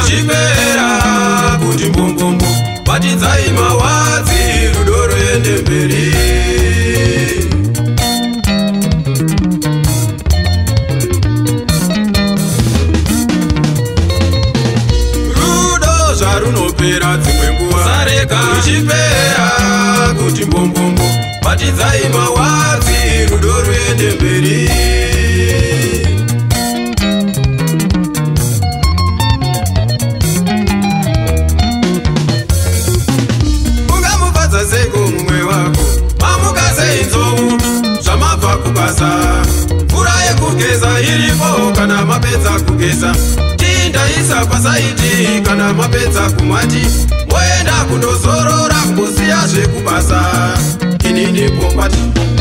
ruchipera kuti mbombombo batidzai mawadzi rudo ruende mberi. Rudo zvarunopera dzimwe nguva sareka ruchipera kuti mbombombo batidzai mawadzi rudo ruende mberi. Mvura yekugeza iripo kana mapedza kugeza, tindaisa pasaiti kana mapedza kumwati, moenda kundozorora kusiya zvekubasa inini pokwati.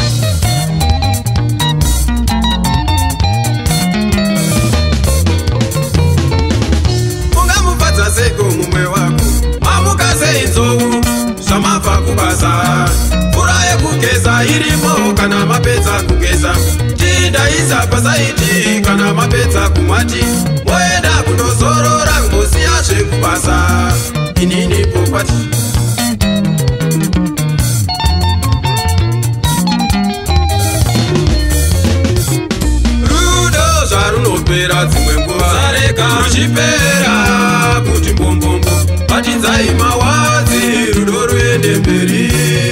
Ungamufadza seko mumwe wako mamuka sei nzou zvamabva kubasa. Mvura yekugeza iripo kana mapedza kugeza, tindaisa pasaiti kana mapedza kumwati, moenda kundozorora ngosiya zvekubasa inini pokwati. Rudo zvarunopera dzimwe nguva sareka ruchipera kuti mbombombo batidzai mawadzi rudo ruende mberi.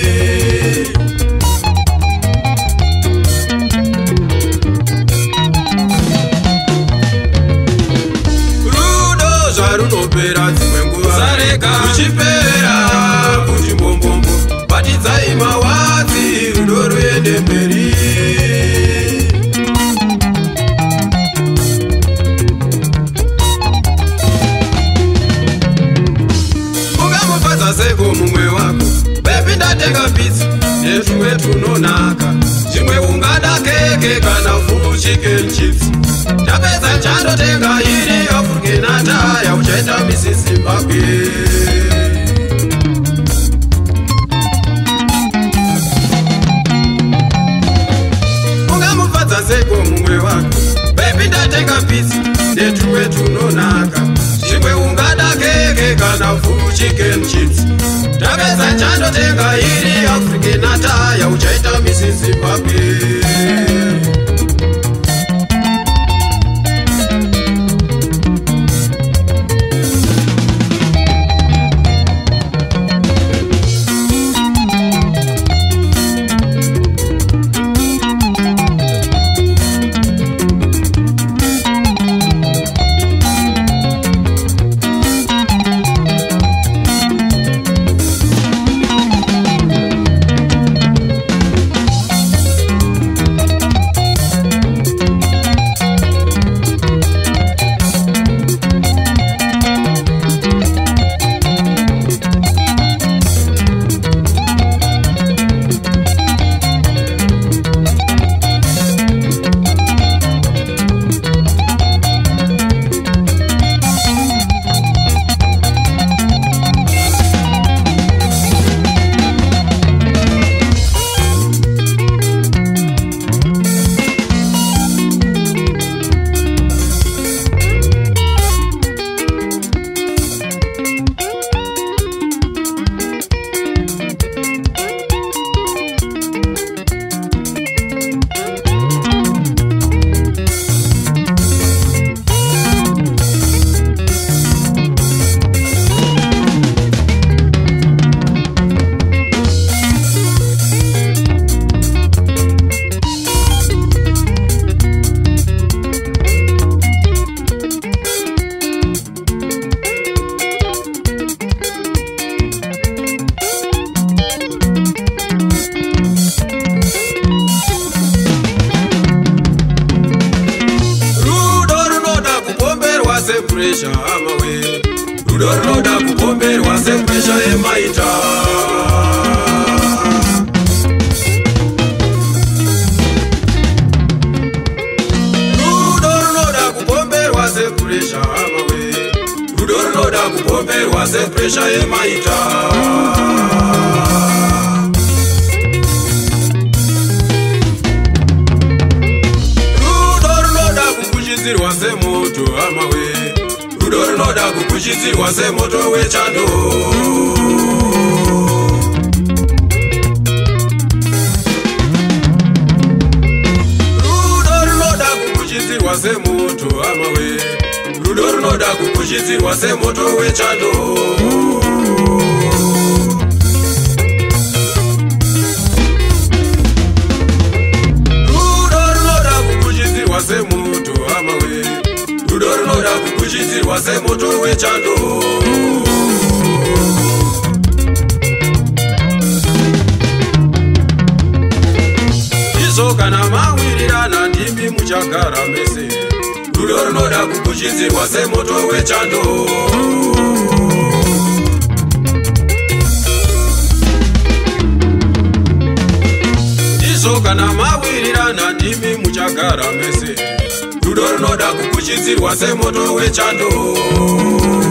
Runopera dzimwe nguva sareka ruchipera kuti mbombombo batidzai mawadzi rudo ruende mberi. Ungamufadza seko mumwe wako bebi ndatenga pizza nezvimwe tunonaka, zvimwe ungada keke kana full chicken chips. Ndapedza chandotenga iri African attire uchaenda Mrs. Zimbabwe. Ungamufadza seko mumwe wako bebi ndatenga pizza netwumwe tunonaka, zvimwe ungada keke kana full chicken chips. Ndapedza chandotenga iri African attire uchaenda Mrs. Zimbabwe. pressure amawe rudoda kupomberwa se pressure emaita rudoda kupomberwa se pressure amawe rudoda kupomberwa se pressure emaita rudoda kukushizirwa se moto amawe runoda kukuchidzirwa semoto wechando. Rudo runoda kukuchidzirwa semoto amawe. Rudo runoda kukuchidzirwa semoto wechando. Semoto amawe. Rudo runoda kukuchidzirwa semoto wechando. Izvo kana mawirirana ndimi muchagara mese. Rudo runoda kukuchidzirwa semoto wechando. Izvo kana mawirirana ndimi muchagara mese. Rudo runoda kukuchidzirwa semoto wechando.